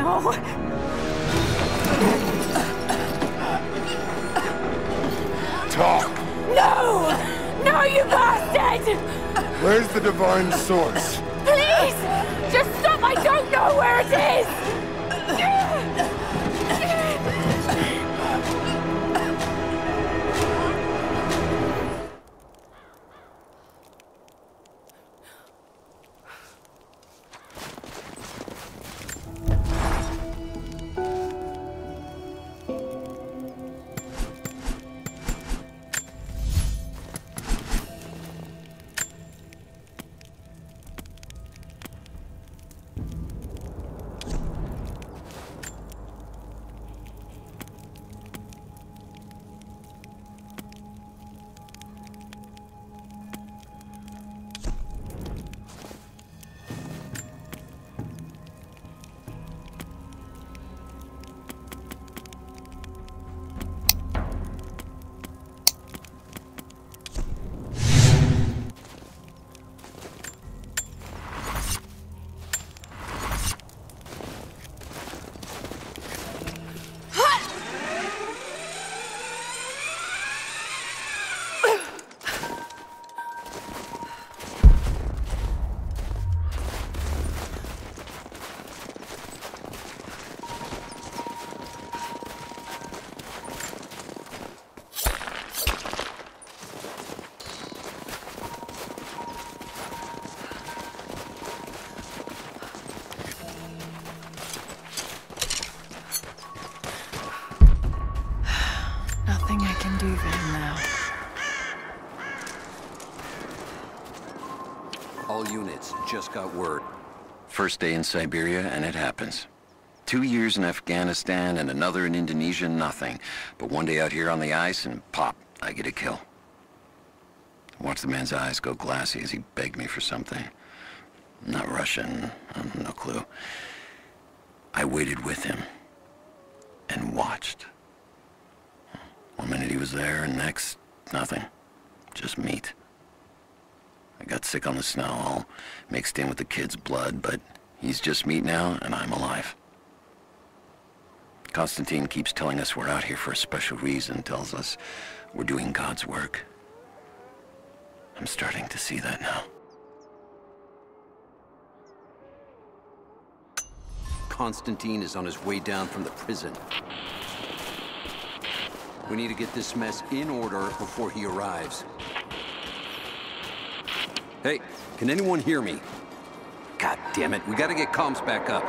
No! Talk! No! No, you bastard! Where's the divine source? Please! Just stop! I don't know where it is! Nothing I can do for him now. All units just got word. First day in Siberia, and it happens. 2 years in Afghanistan and another in Indonesia, nothing. But one day out here on the ice, and pop, I get a kill. Watch the man's eyes go glassy as he begged me for something. Not Russian, no clue. I waited with him and watched. 1 minute he was there, and next, nothing. Just meat. I got sick on the snow, all mixed in with the kid's blood, but he's just meat now, and I'm alive. Constantine keeps telling us we're out here for a special reason, tells us we're doing God's work. I'm starting to see that now. Constantine is on his way down from the prison. We need to get this mess in order before he arrives. Hey, can anyone hear me? God damn it, we gotta get comms back up.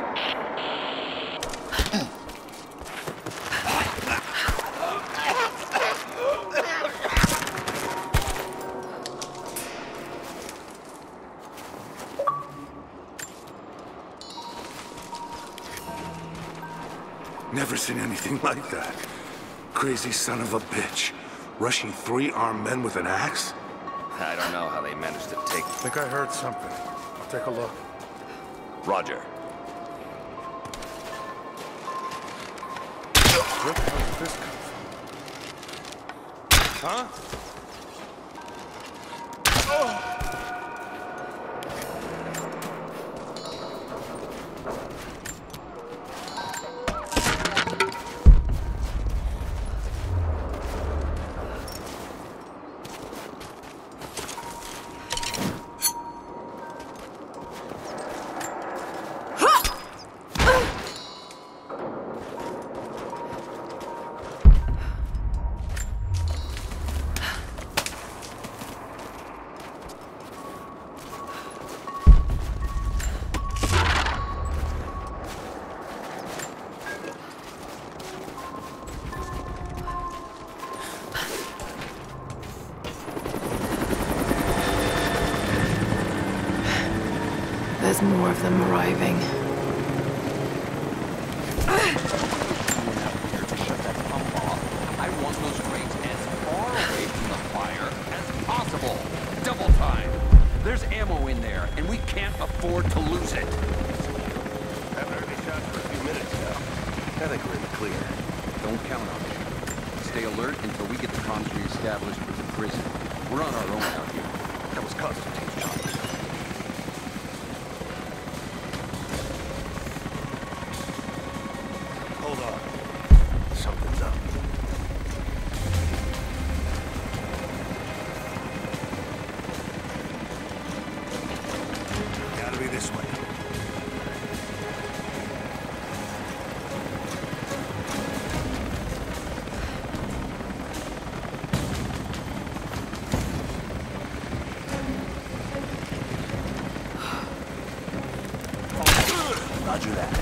Never seen anything like that. Crazy son of a bitch. Rushing 3 armed men with an axe? I don't know how they managed to take... I think I heard something. I'll take a look. Roger. Where the hell did this come from? Huh? Oh! There's more of them arriving. I want those crates as far away from the fire as possible. Double time. There's ammo in there, and we can't afford to lose it. Haven't heard any shots for a few minutes now. I think we're in the clear. Don't count on it. Stay alert until we get the comms re-established with the prison. We're on our own out here. That was Constantine's job. on. Something's up. Gotta be this way. Roger that.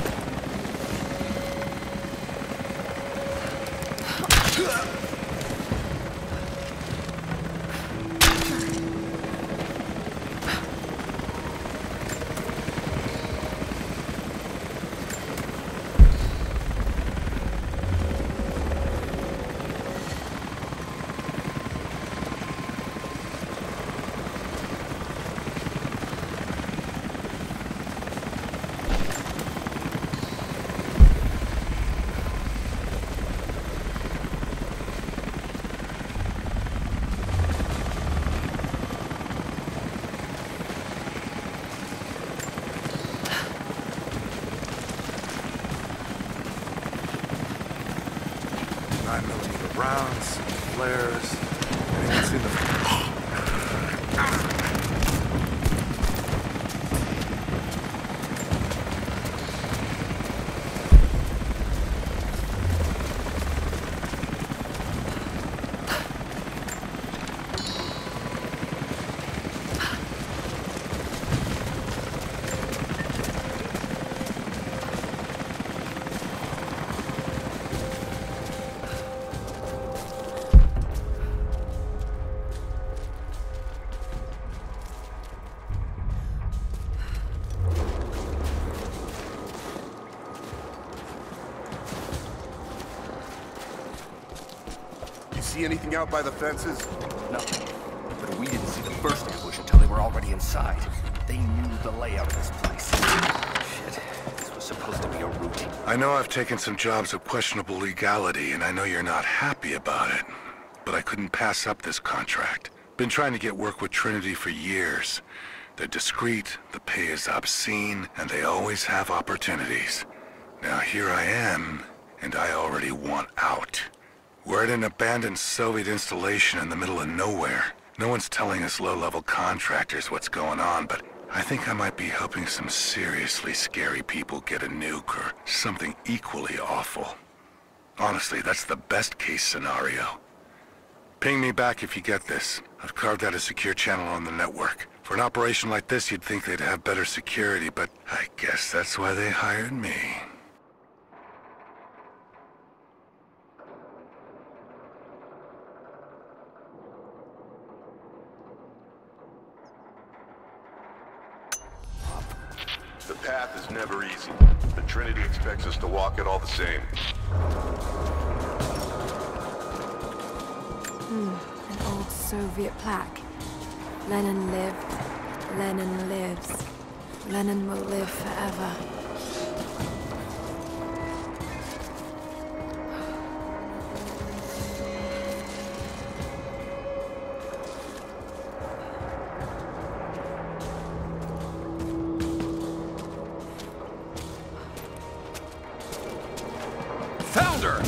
Rounds, flares, anyone seen the... See anything out by the fences? Nothing. But we didn't see the first ambush until they were already inside. They knew the layout of this place. Shit. This was supposed to be a routine. I know I've taken some jobs of questionable legality, and I know you're not happy about it. But I couldn't pass up this contract. Been trying to get work with Trinity for years. They're discreet, the pay is obscene, and they always have opportunities. Now here I am, and I already want out. We're at an abandoned Soviet installation in the middle of nowhere. No one's telling us low-level contractors what's going on, but I think I might be helping some seriously scary people get a nuke or something equally awful. Honestly, that's the best-case scenario. Ping me back if you get this. I've carved out a secure channel on the network. For an operation like this, you'd think they'd have better security, but I guess that's why they hired me. The path is never easy, but Trinity expects us to walk it all the same. An old Soviet plaque. Lenin lived, Lenin lives. Lenin will live forever. Founder!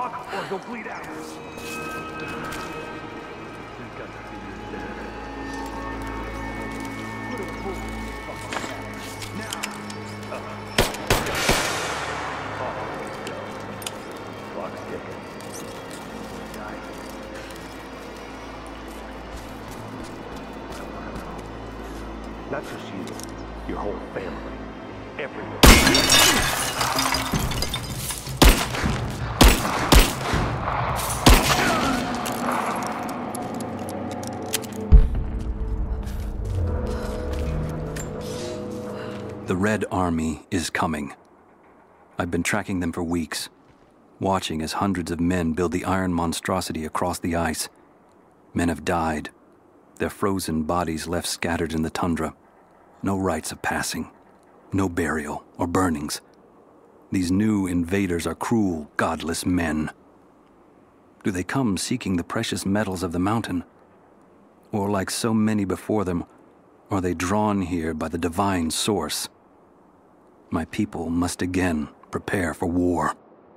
talk or he'll bleed out. Not just you, your whole family, everyone. The Red Army is coming. I've been tracking them for weeks, watching as hundreds of men build the iron monstrosity across the ice. Men have died, their frozen bodies left scattered in the tundra. No rites of passing, no burial or burnings. These new invaders are cruel, godless men. Do they come seeking the precious metals of the mountain? Or like so many before them, are they drawn here by the divine source? My people must again prepare for war.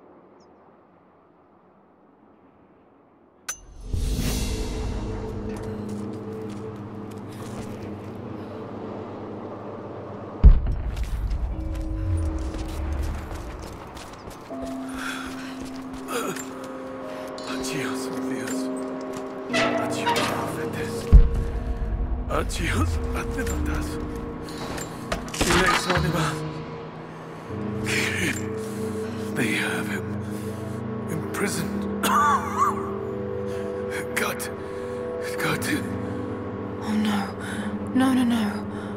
Adios, atentadas. They have him imprisoned. Got it. Oh no. No.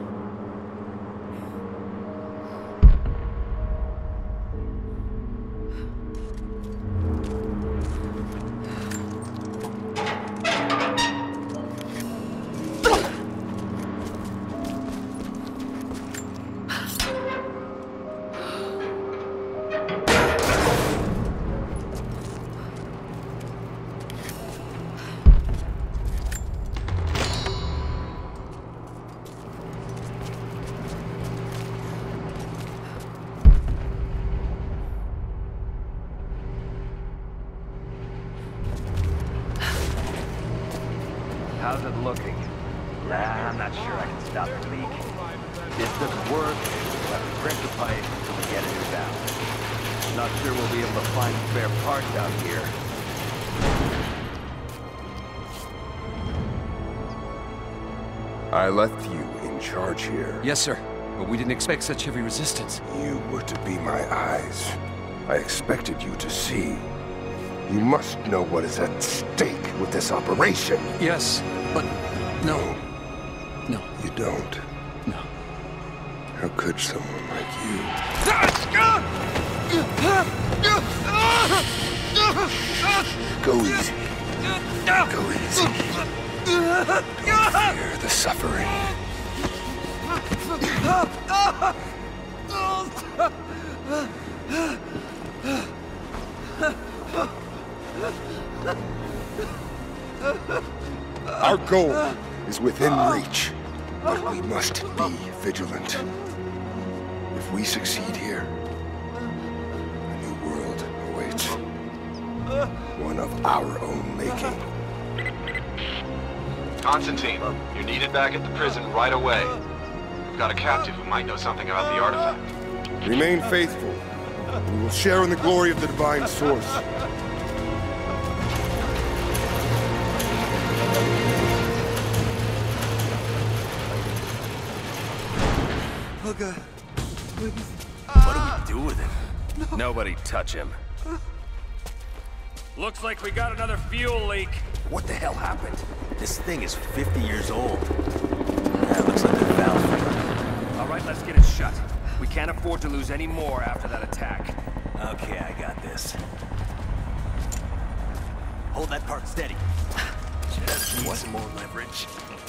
How's it looking? Nah, I'm not sure I can stop the leak. This doesn't work, we'll have to crank the pipe until we get it new balance. Not sure we'll be able to find spare parts out here. I left you in charge here. Yes, sir. But we didn't expect such heavy resistance. You were to be my eyes. I expected you to see. You must know what is at stake with this operation. Yes, but no. No. You don't. No. How could someone like you? Go easy. Go easy. Don't fear the suffering. Our goal is within reach, but we must be vigilant. If we succeed here, a new world awaits. One of our own making. Constantine, you're needed back at the prison right away. We've got a captive who might know something about the artifact. Remain faithful. We will share in the glory of the divine source. What do we do with him? No. Nobody touch him. Looks like we got another fuel leak. What the hell happened? This thing is 50 years old. That looks like a valve. All right, let's get it shut. We can't afford to lose any more after that attack. Okay, I got this. Hold that part steady. Just need some more leverage.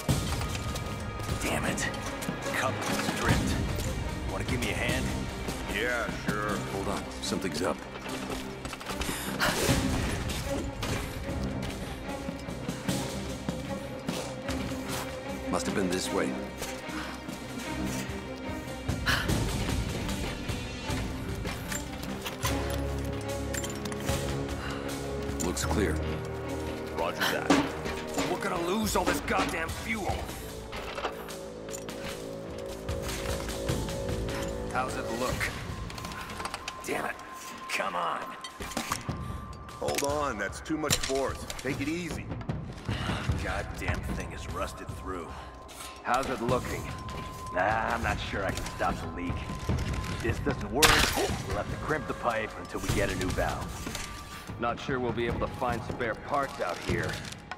Damn it. Cup stripped. Want to give me a hand? Yeah, sure. Hold on, something's up. Must have been this way. looks clear. Roger that. We're gonna lose all this goddamn fuel. How's it look? Damn it. Come on. Hold on, that's too much force. Take it easy. Goddamn thing is rusted through. How's it looking? Nah, I'm not sure I can stop the leak. If this doesn't work, we'll have to crimp the pipe until we get a new valve. Not sure we'll be able to find spare parts out here.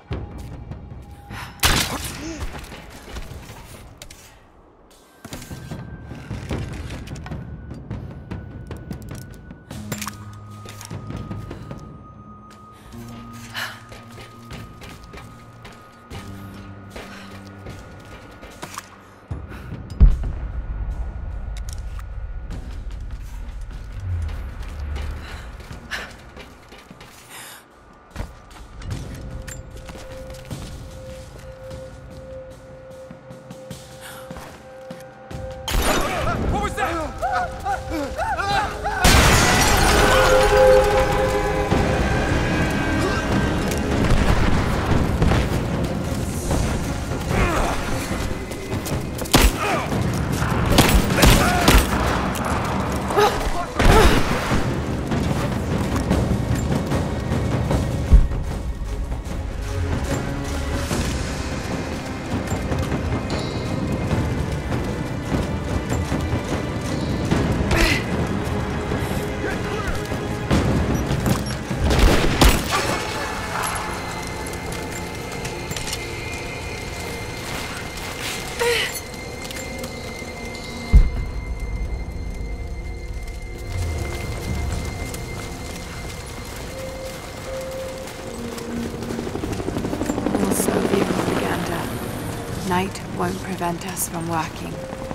Night won't prevent us from working.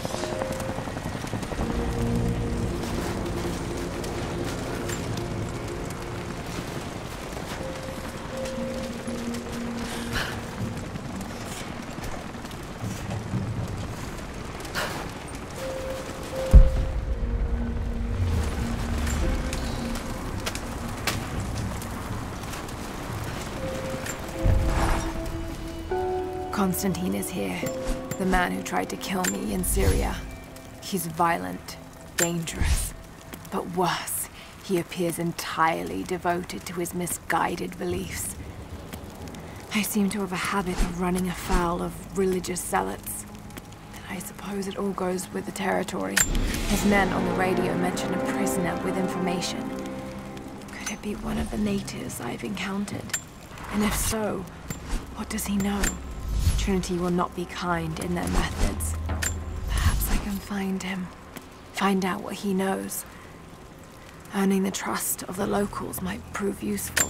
Constantine is here, the man who tried to kill me in Syria. He's violent, dangerous, but worse, he appears entirely devoted to his misguided beliefs. I seem to have a habit of running afoul of religious zealots. I suppose it all goes with the territory. His men on the radio mention a prisoner with information. Could it be one of the natives I've encountered? And if so, what does he know? Trinity will not be kind in their methods. Perhaps I can find him. Find out what he knows. Earning the trust of the locals might prove useful.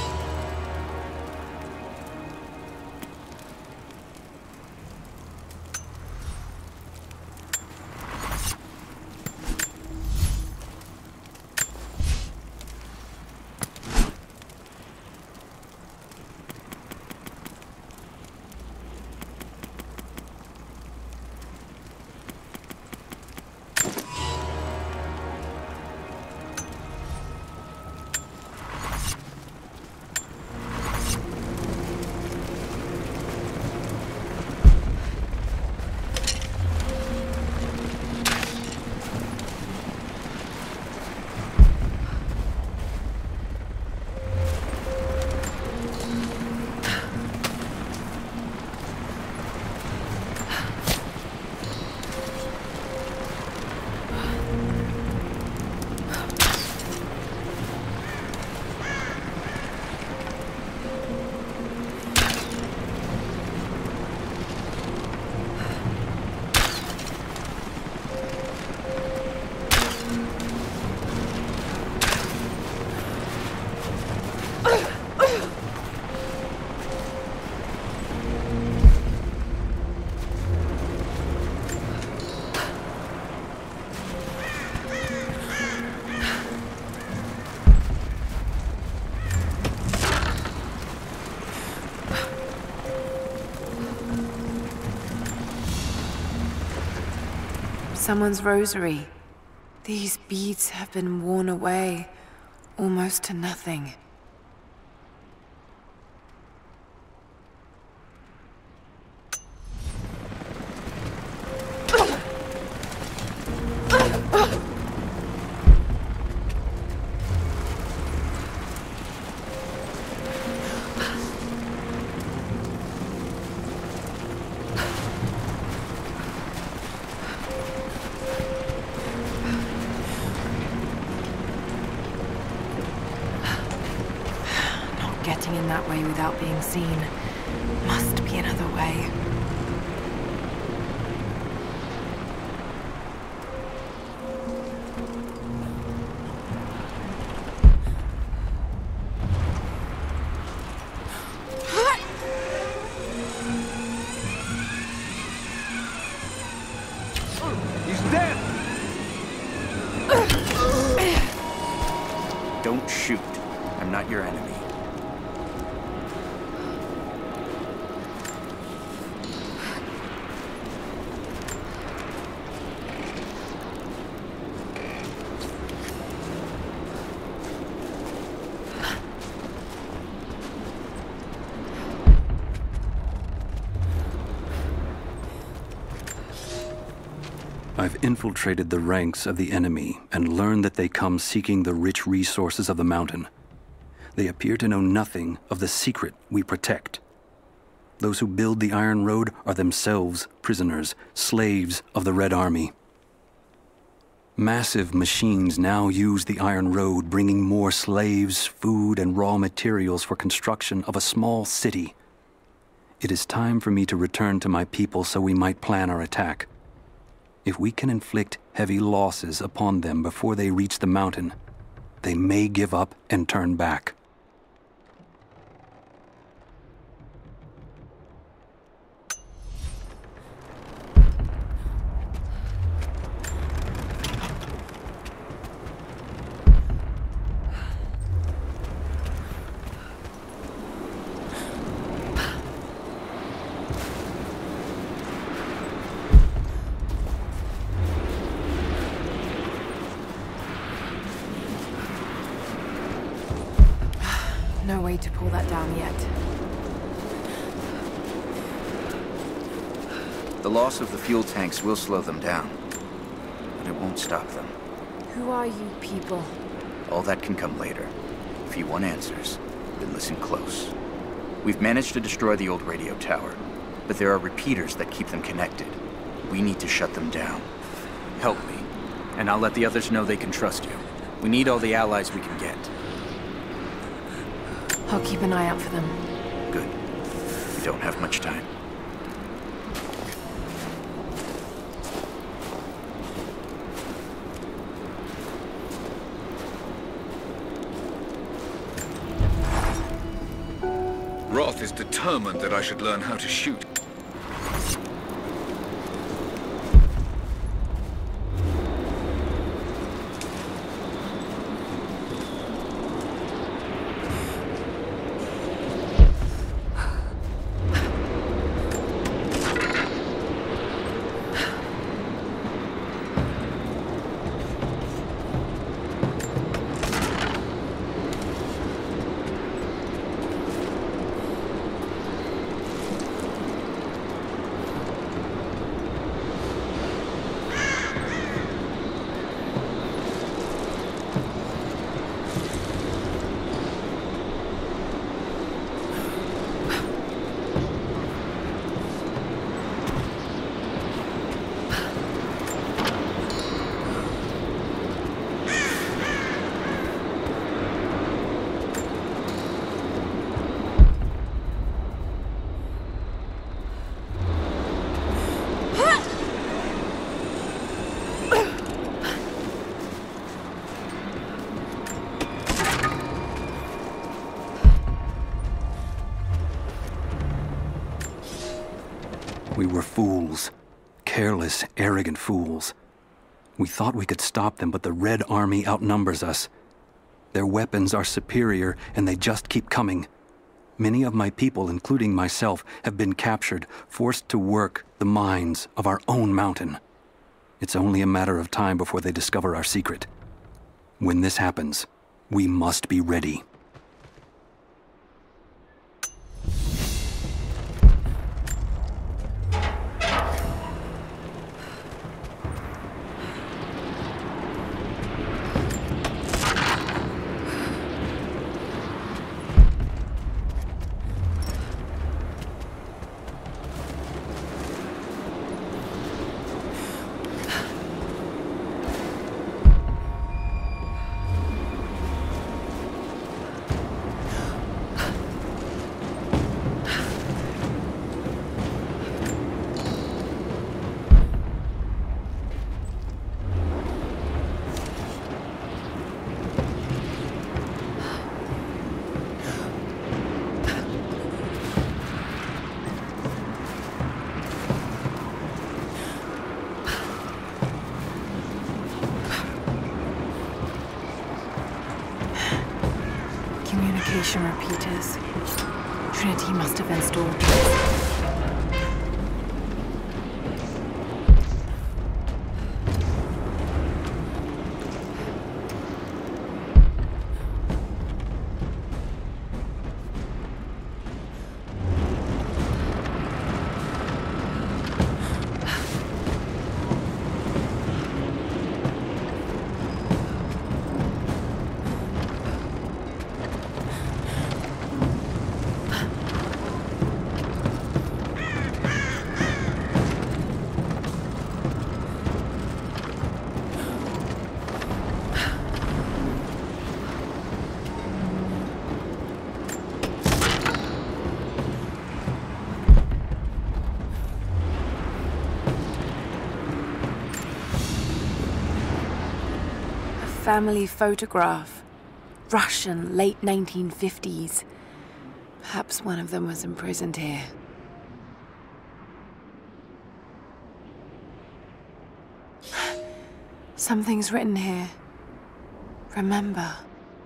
Someone's rosary. These beads have been worn away, almost to nothing. getting in that way without being seen. Must be another way. He's dead! Don't shoot. I'm not your enemy. I've infiltrated the ranks of the enemy and learned that they come seeking the rich resources of the mountain. They appear to know nothing of the secret we protect. Those who build the Iron Road are themselves prisoners, slaves of the Red Army. Massive machines now use the Iron Road, bringing more slaves, food, and raw materials for construction of a small city. It is time for me to return to my people so we might plan our attack. If we can inflict heavy losses upon them before they reach the mountain, they may give up and turn back. No way to pull that down yet. The loss of the fuel tanks will slow them down, but it won't stop them. Who are you people? All that can come later. If you want answers, then listen close. We've managed to destroy the old radio tower, but there are repeaters that keep them connected. We need to shut them down. Help me, and I'll let the others know they can trust you. We need all the allies we can get. I'll keep an eye out for them. Good. We don't have much time. Roth is determined that I should learn how to shoot. We were fools. Careless, arrogant fools. We thought we could stop them, but the Red Army outnumbers us. Their weapons are superior, and they just keep coming. Many of my people, including myself, have been captured, forced to work the mines of our own mountain. It's only a matter of time before they discover our secret. When this happens, we must be ready. communication repeaters. Trinity must have installed these. Family photograph. Russian, late 1950s. Perhaps one of them was imprisoned here. Something's written here. Remember.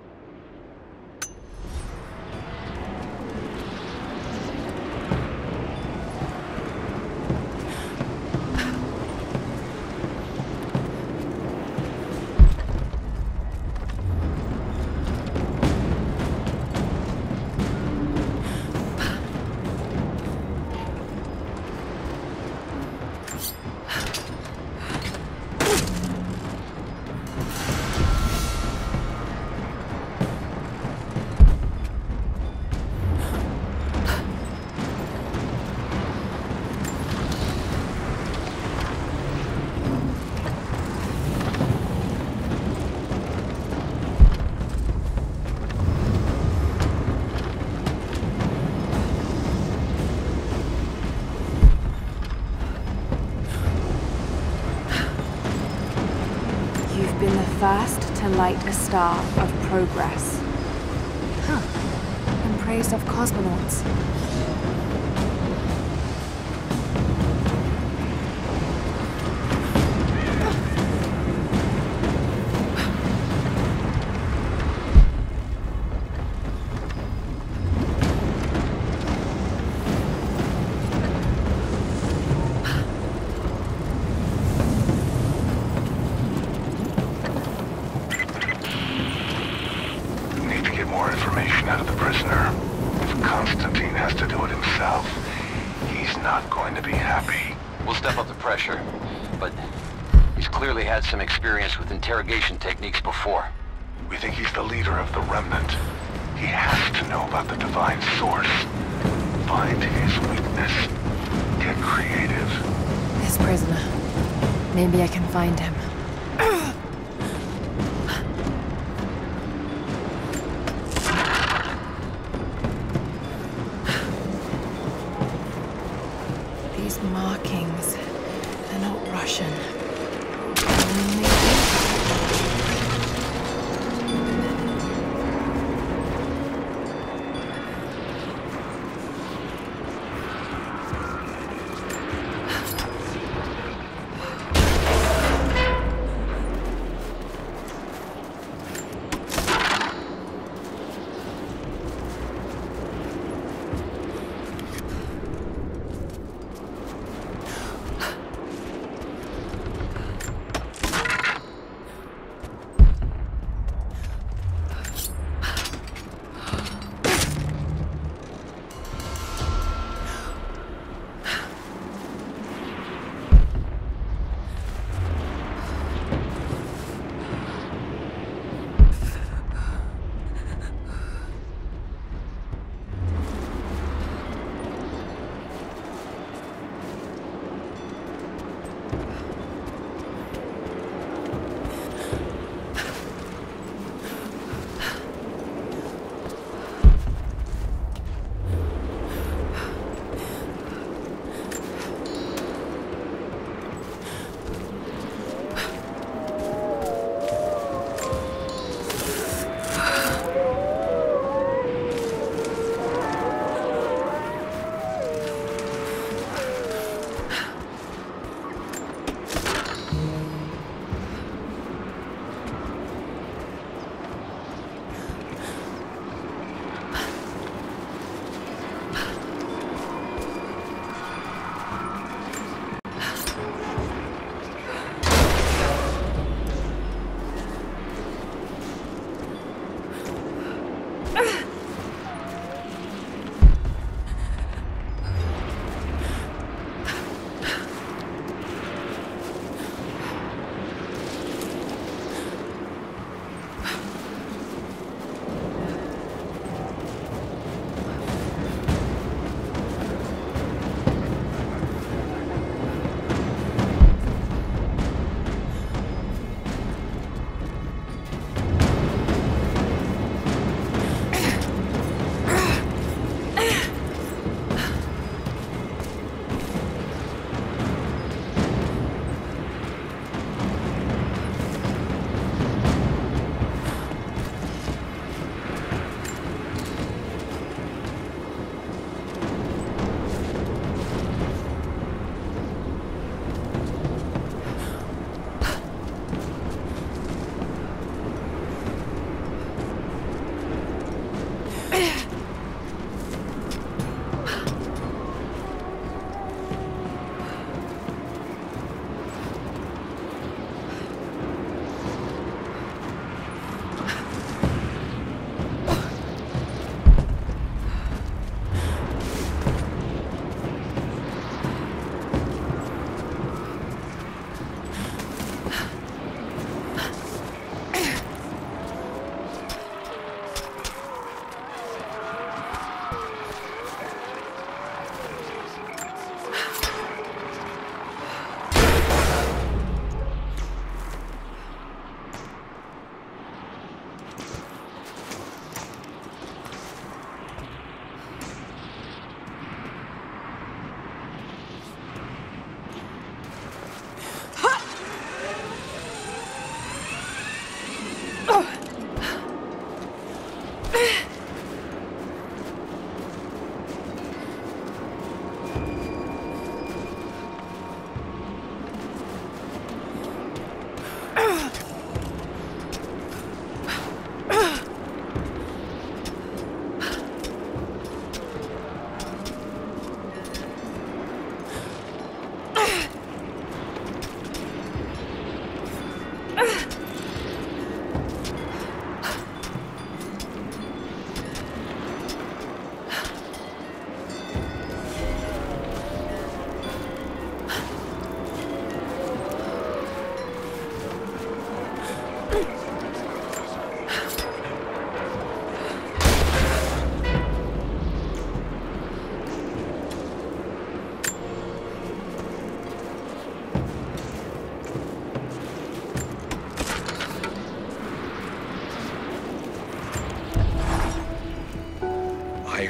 First to light a star of progress. In praise of cosmonauts. Some experience with interrogation techniques before. We think he's the leader of the Remnant. He has to know about the divine source. Find his weakness. Get creative. This prisoner. Maybe I can find him. These markings, they're not Russian.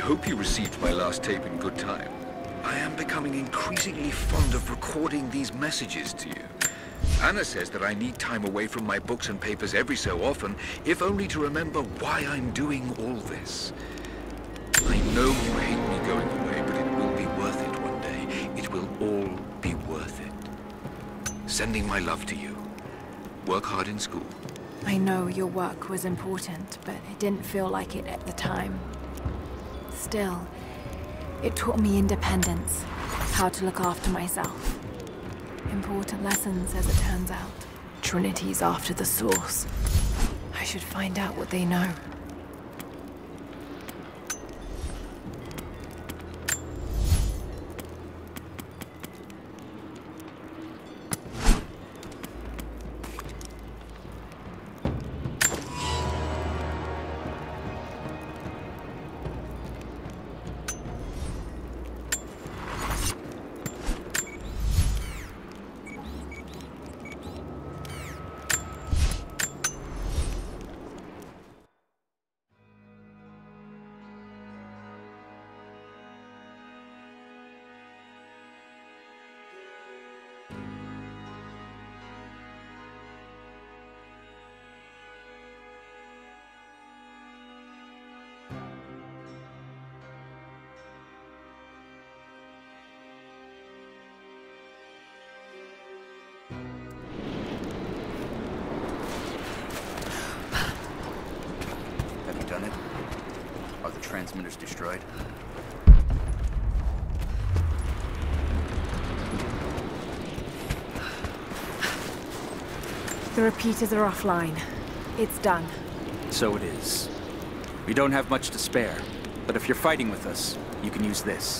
hope you received my last tape in good time. I am becoming increasingly fond of recording these messages to you. Anna says that I need time away from my books and papers every so often, if only to remember why I'm doing all this. I know you hate me going away, but it will be worth it one day. It will all be worth it. Sending my love to you. Work hard in school. I know your work was important, but it didn't feel like it at the time. Still, it taught me independence, how to look after myself. Important lessons, as it turns out. Trinity's after the source. I should find out what they know. Transmitters destroyed. The repeaters are offline. It's done. So it is. We don't have much to spare, but if you're fighting with us, you can use this.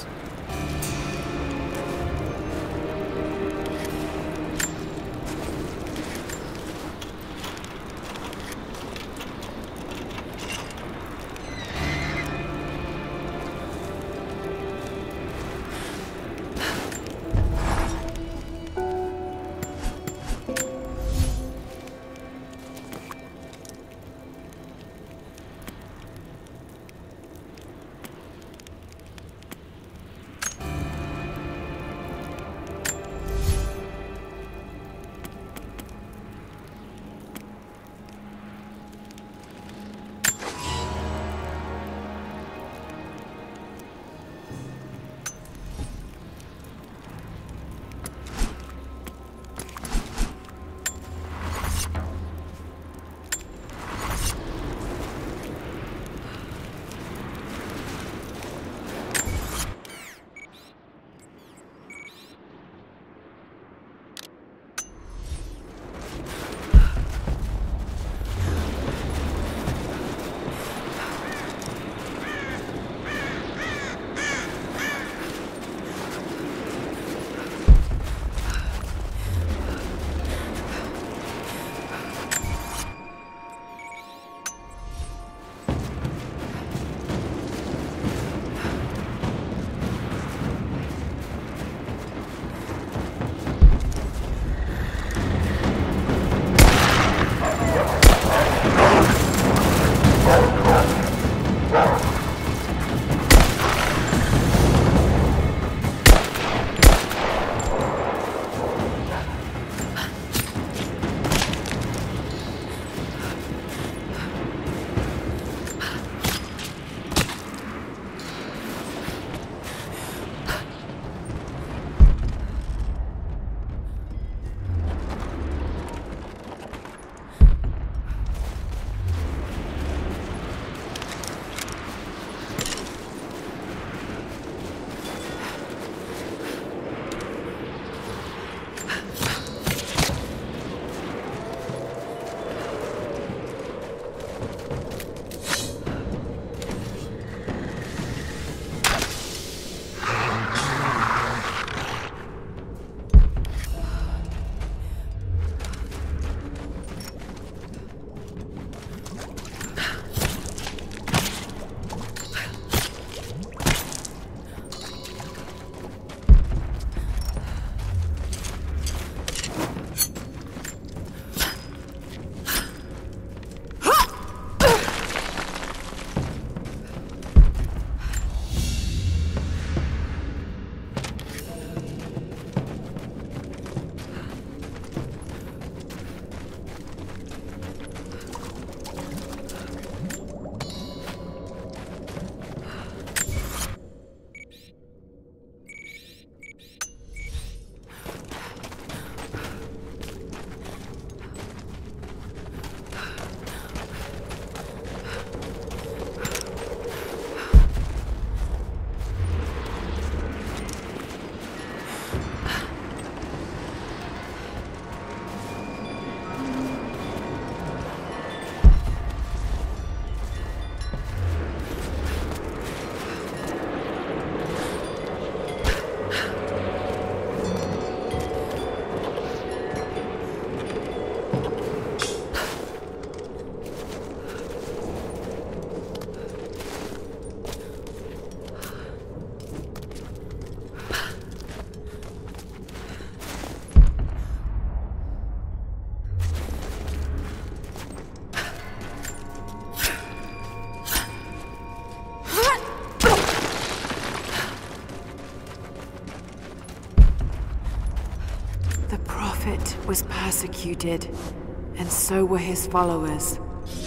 prophet was persecuted, and so were his followers.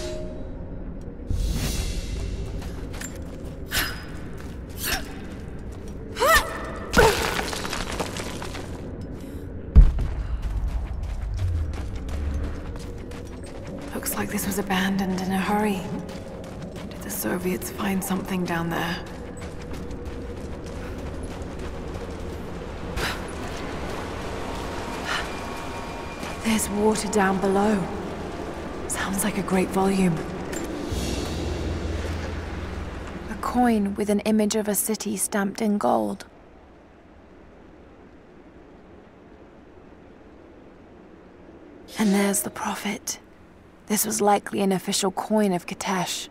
Looks like this was abandoned in a hurry. Did the Soviets find something down there? There's water down below. Sounds like a great volume. A coin with an image of a city stamped in gold. And there's the prophet. This was likely an official coin of Katesh.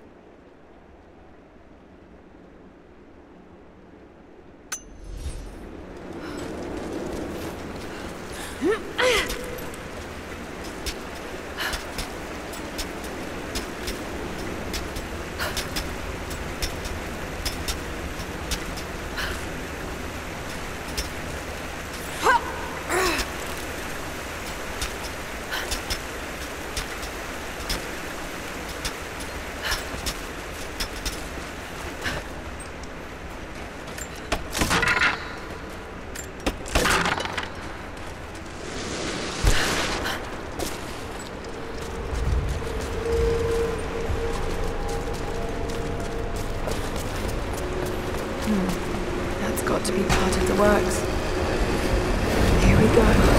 That's got to be part of the works. Here we go.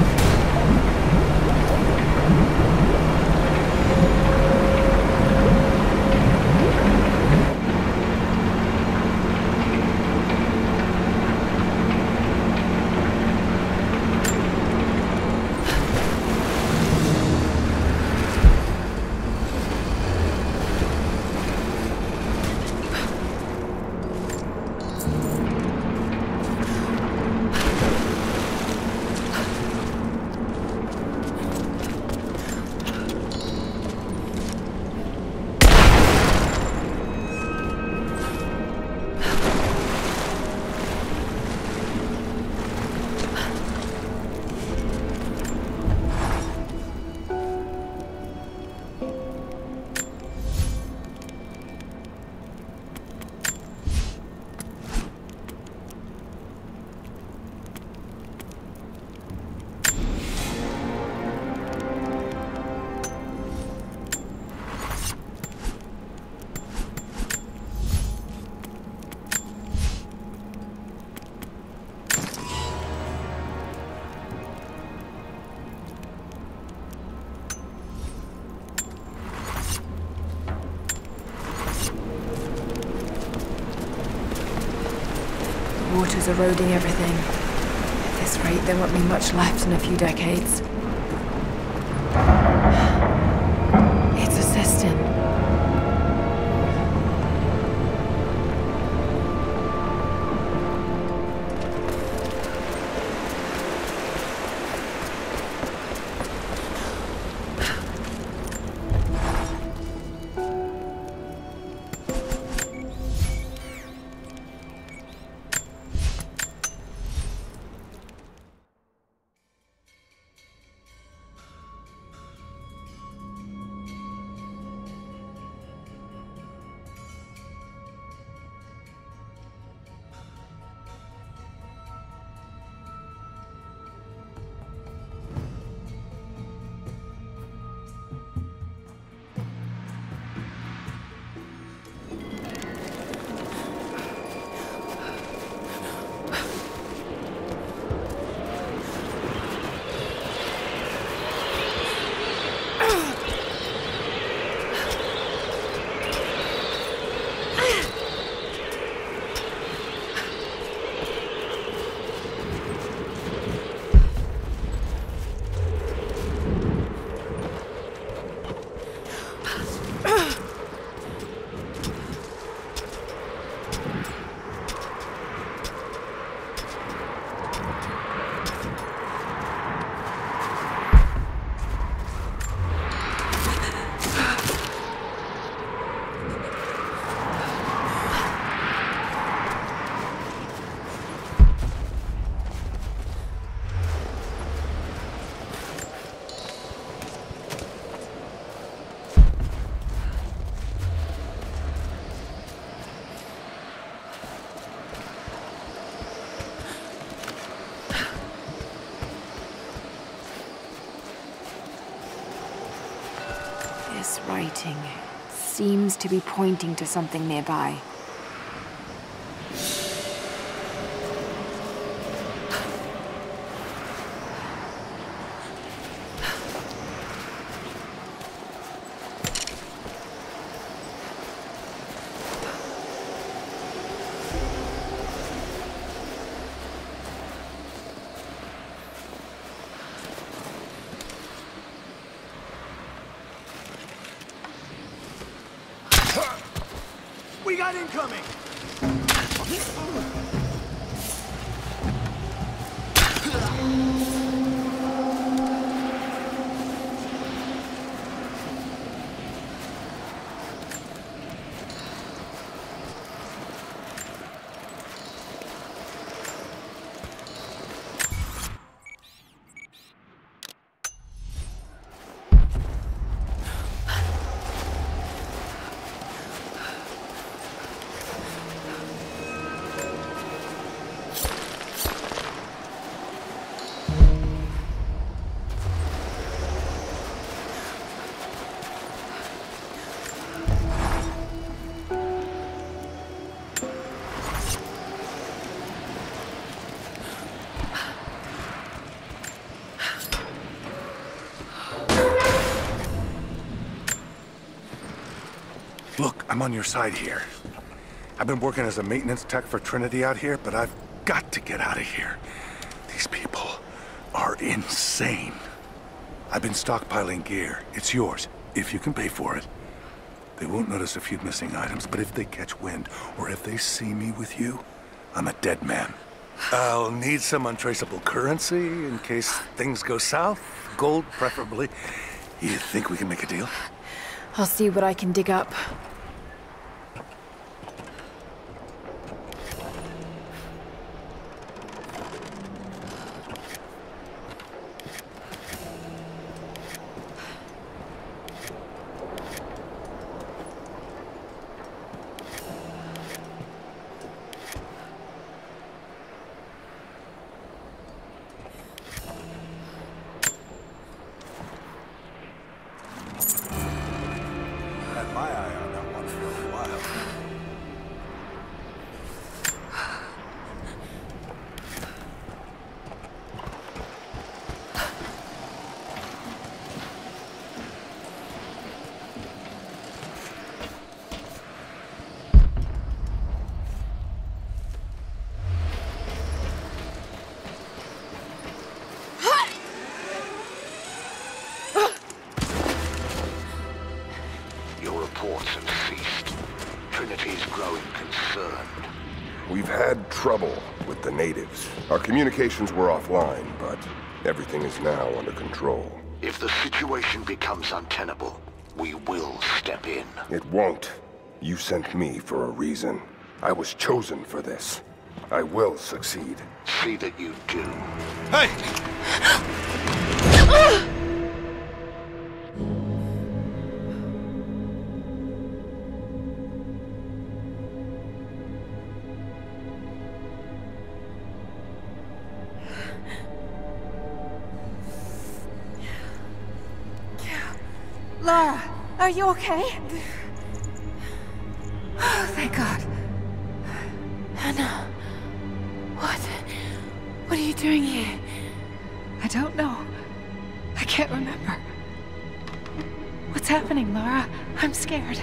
Water's eroding everything. At this rate, there won't be much left in a few decades. It's a cistern. This writing seems to be pointing to something nearby. We got incoming! Look, I'm on your side here. I've been working as a maintenance tech for Trinity out here, but I've got to get out of here. These people are insane. I've been stockpiling gear. It's yours, if you can pay for it. They won't notice a few missing items, but if they catch wind, or if they see me with you, I'm a dead man. I'll need some untraceable currency in case things go south. Gold, preferably. You think we can make a deal? I'll see what I can dig up. Had my eye on that one for a while. Your reports have ceased. Trinity's growing concerned. We've had trouble with the natives. Our communications were offline, but everything is now under control. If the situation becomes untenable, we will step in. It won't. You sent me for a reason. I was chosen for this. I will succeed. See that you do. Hey! Lara, are you okay? Oh, thank God. Anna, what are you doing here? I don't know. I can't remember. What's happening, Lara? I'm scared.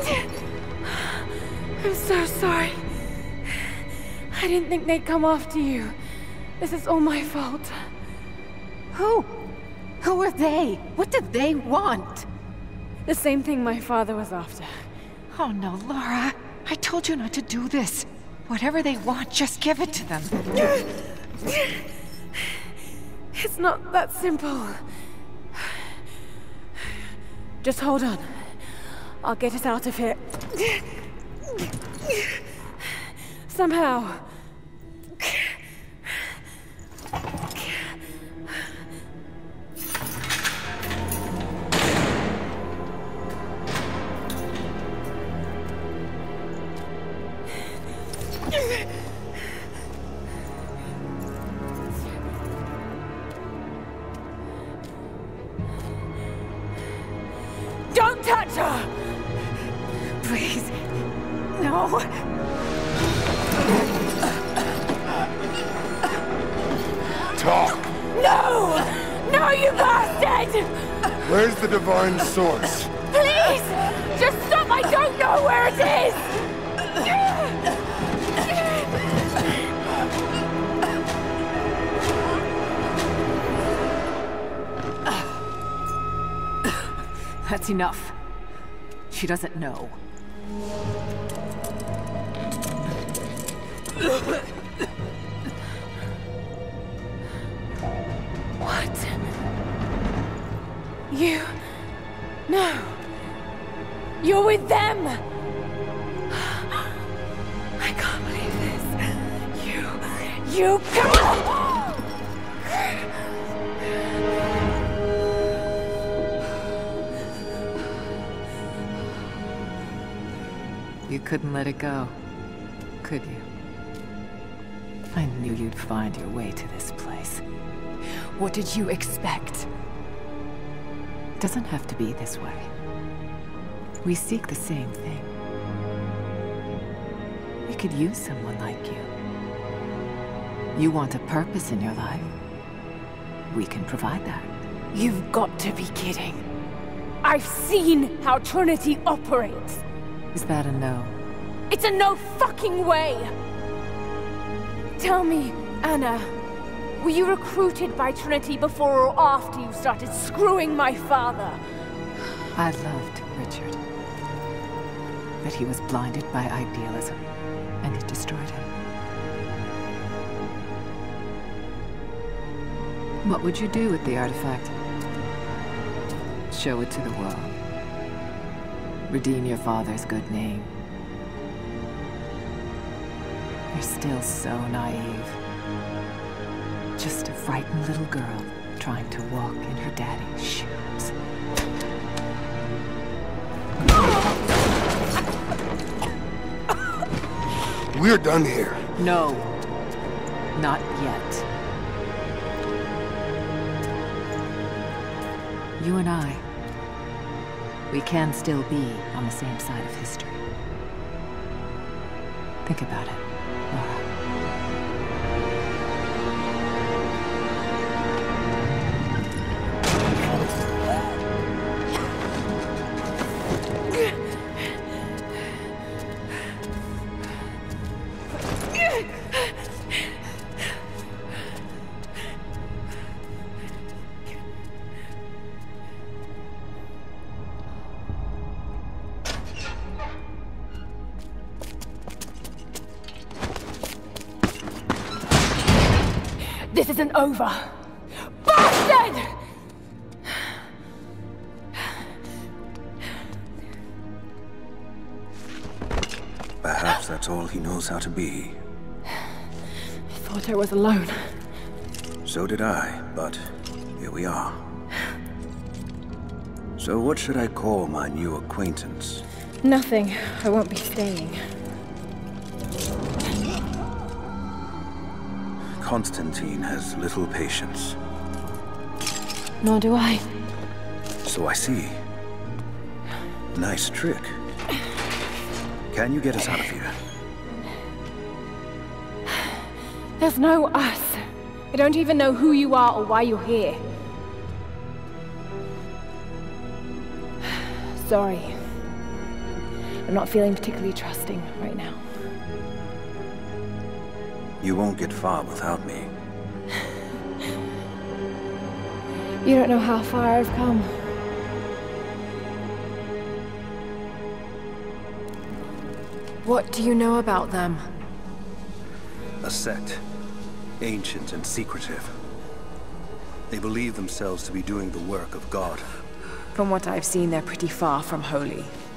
I'm so sorry. I didn't think they'd come after you. This is all my fault. Who? Who are they? What do they want? The same thing my father was after. Oh no, Lara. I told you not to do this. Whatever they want, just give it to them. It's not that simple. Just hold on. I'll get us out of here. Somehow. Don't Don't touch her! Please. No. Talk! No! No, you bastard! Where's the divine source? Please! Just stop! I don't know where it is! That's enough. She doesn't know. What? You... No. You're with them! I can't believe this. You... You couldn't let it go, could you? I knew you'd find your way to this place. What did you expect? It doesn't have to be this way. We seek the same thing. We could use someone like you. You want a purpose in your life. We can provide that. You've got to be kidding. I've seen how Trinity operates. Is that a no? It's a no fucking way! Tell me, Anna, were you recruited by Trinity before or after you started screwing my father? I loved Richard. But he was blinded by idealism, and it destroyed him. What would you do with the artifact? Show it to the world. Redeem your father's good name. You're still so naive. Just a frightened little girl trying to walk in her daddy's shoes. We're done here. No. Not yet. You and I, we can still be on the same side of history. Think about it, Lara. This isn't over! Bastard! Perhaps that's all he knows how to be. I thought I was alone. So did I, but here we are. So what should I call my new acquaintance? Nothing. I won't be staying. Constantine has little patience. Nor do I. So I see. Nice trick. Can you get us out of here? There's no us. I don't even know who you are or why you're here. Sorry. I'm not feeling particularly trusting right now. You won't get far without me. You don't know how far I've come. What do you know about them? A sect. Ancient and secretive. They believe themselves to be doing the work of God. From what I've seen, they're pretty far from holy.